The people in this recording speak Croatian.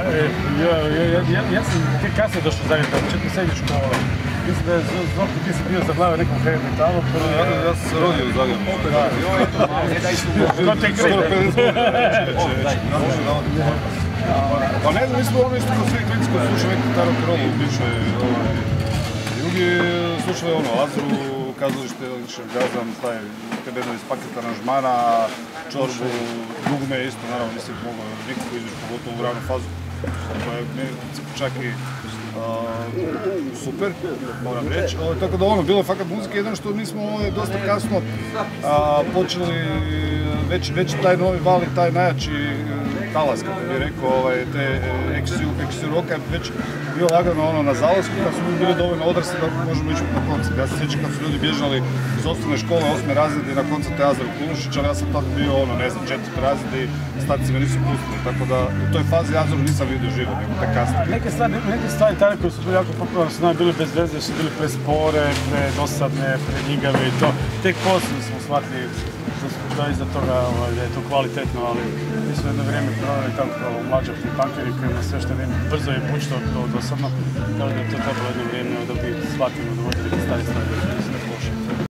Ja sam kasnije došao u Zagreb, početno srednje škole. Mislim da je Zorko, ti si bio za glave nekom heavy metalu. Ja sam se rodio u Zagrebu. To tek skoro 50 godina. Pa ne znam, mi smo ono isto kao svi klinici koji slušaju neki tarot robu u bivšoj Jugi, slušali ono Azru, kazalište, Gazam, te bedove iz paket aranžmana, čorbu, dugme isto, naravno nisam mogao nikako izviš, pogotovo u ranu fazu. To je čak i super, moram reći. Tako da ono, bilo je fakat muzika, jedino što mi smo dosta kasno počeli već taj novi val i taj najjači talas, kako bih rekao, te XU roka je već bio lagano na zalasku, kad su bili dovoljno odrasli da možemo ići na koncert. Ja se sjećam kad su ljudi bježali iz osnovne škole, 8. razredi na koncerte Azara Kulušića, ali ja sam tad bio, 4. razred i starci me nisu pustili, tako da u toj fazi Azaru nisam vidio živo, nego tek kasnije. Neke stvari tada koje su bili jako popularne su nam bili bez veze, su bili prespore, predosadne, preljigave i to. Tek poslije smo shvatili da iza toga da je to kvalitetno, ali mi smo jedno vrijeme provali tamo kao mlađa punkeri kojima sve što vrijeme brzo je pučto dosadno, tako da je to trebalo jedno vrijeme da bi shvatili da možda neke stvari